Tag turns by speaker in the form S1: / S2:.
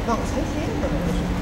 S1: なんか最近変だね、